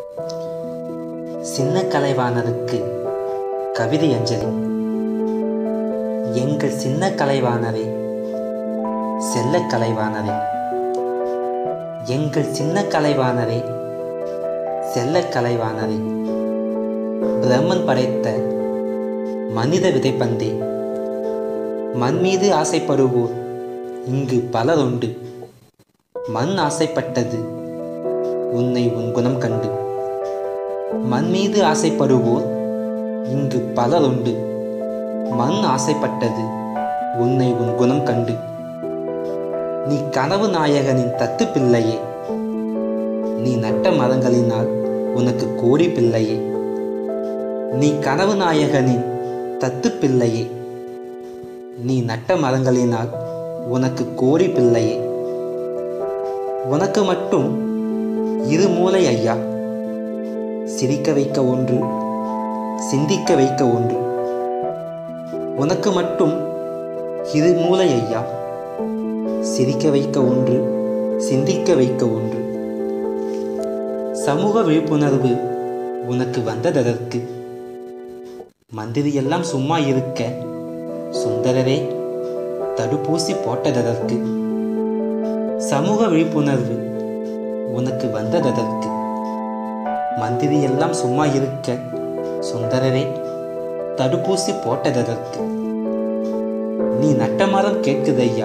சின்ன கலைவாணருக்கு கவிதை அஞ்சலி. எங்கள் சின்ன கலைவாணரே, செல்ல கலைவாணரே, எங்கள் சின்ன கலைவாணரே, செல்ல கலைவாணரே, பிரம்மன் படைத்த மனித விதைப்பந்தே, மண் மீது ஆசைப்படுவோர் இங்கு பலர் உண்டு. மண் ஆசைப்பட்டது உன்னை உன் குணம் கண்டு. மண் மீது ஆசைப்படுவோர் இங்கு பலர் உண்டு. மண் ஆசைப்பட்டது உன்னை உன் குணம் கண்டு. நீ கனவு நாயகனின் தத்து பிள்ளையே, நீ நட்ட மரங்களினால் உனக்கு கோடி பிள்ளையே. நீ கனவு நாயகனின் தத்து பிள்ளையே, நீ நட்ட மரங்களினால் உனக்கு கோடி பிள்ளையே. உனக்கு மட்டும் இரு மூளை ஐயா, சிரிக்க வைக்க ஒன்று, சிந்திக்க வைக்க ஒன்று. உனக்கு மட்டும் இரு மூளை ஐயா, சிரிக்க வைக்க ஒன்று, சிந்திக்க வைக்க ஒன்று. சமூக விழிப்புணர்வு உனக்கு வந்ததற்கு மந்திரி எல்லாம் சும்மா இருக்க சுந்தரரே தடுப்பூசி போட்டதற்கு. சமூக விழிப்புணர்வு உனக்கு வந்ததற்கு மந்திரி எல்லாம் சும்மா இருக்க சுந்தரரே தடுப்பூசி போட்டதற்கு. நீ நட்ட மரம் கேட்குதையா,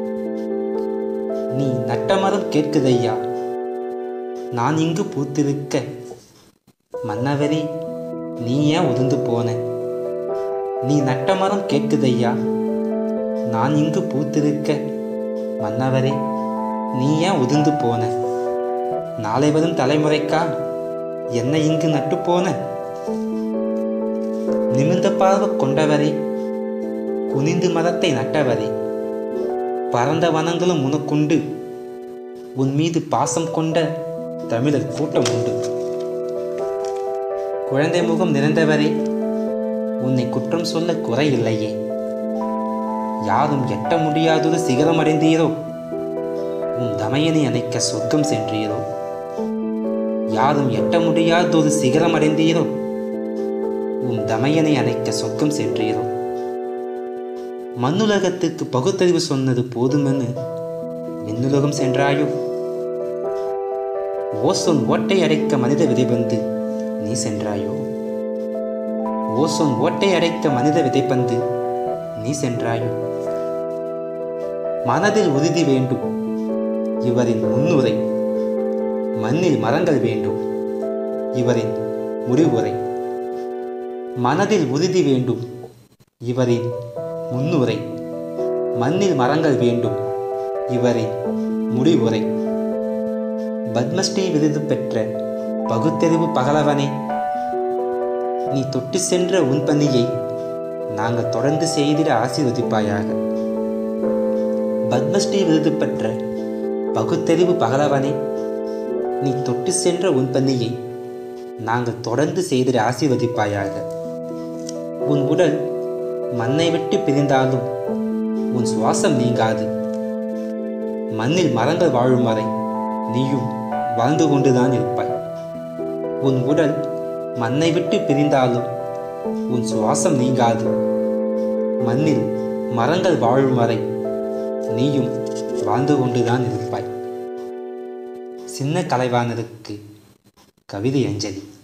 நீ நட்ட மரம் கேட்குதையா, நான் இங்கு பூத்திருக்க மன்னவரே நீ ஏன் உதிர்ந்து போன. நீ நட்ட மரம் கேட்குதையா, நான் இங்கு பூத்திருக்க மன்னவரே நீ ஏன் உதிர்ந்து போன. நாளை வரும் தலைமுறைக்கா என்ன இங்கு நட்டு போன. நிமிர்ந்த பார்வை கொண்டவரே, குனிந்து மரத்தை நட்டவரே, பரந்த வனங்களும் உனக்குண்டு. உன் மீது பாசம் கொண்ட தமிழர் கூட்டம் உண்டு. குழந்தை முகம் நிறைந்தவரே, உன்னை குற்றம் சொல்ல குறை இல்லையே. யாரும் எட்ட முடியாதொரு சிகரம் அடைந்தீரோ, உன் தமையனை அணைக்க சொர்க்கம் சென்றீரோ. யாரும் எட்ட முடியாதொரு சிகரம் அடைந்தீரோ, உன் தமையனை அணைக்க சொர்க்கம் சென்றீரோ. மண்ணுலகத்துக்கு பகுத்தறிவு சொன்னது போதுமென்னு விண்ணுலகம் சென்றாயோ. ஓசோன் ஓட்டை அடைக்க மனித விதைபந்து நீ சென்றாயோ. ஓசோன் ஓட்டை அடைக்க மனித விதைப்பந்து நீ சென்றாயோ. மனதில் உறுதி வேண்டும் இவரின் முன்னுரை, மண்ணில் மரங்கள் வேண்டும் இவரின் முடிவுரை. மனதில் உறுதி வேண்டும் இவரின் முன்னுரை, மண்ணில் மரங்கள் வேண்டும் இவரின் முடிவுரை. பத்மஸ்ரீ விருது பெற்ற பகுத்தறிவு பகலவனே, நீ தொட்டு சென்ற உன் பணியை நாங்கள் தொடர்ந்து செய்திட ஆசீர்வதிப்பாயாக. பத்மஸ்ரீ விருது பெற்ற பகுத்தறிவு பகலவனே, நீ தொட்டு சென்ற உன் பணியை நாங்கள் தொடர்ந்து செய்திட ஆசீர்வதிப்பாயாக. உன் உடல் மண்ணை விட்டு பிரிந்தாலும் உன் சுவாசம் நீங்காது. மண்ணில் மரங்கள் வாழும் வரை நீயும் வாழ்ந்து கொண்டுதான் இருப்பாய். உன் உடல் மண்ணை விட்டு பிரிந்தாலும் உன் சுவாசம் நீங்காது. மண்ணில் மரங்கள் வாழும் வரை நீயும் வாழ்ந்து கொண்டுதான் இருப்பாய். சின்ன கலைவாணருக்கு கவிதை அஞ்சலி.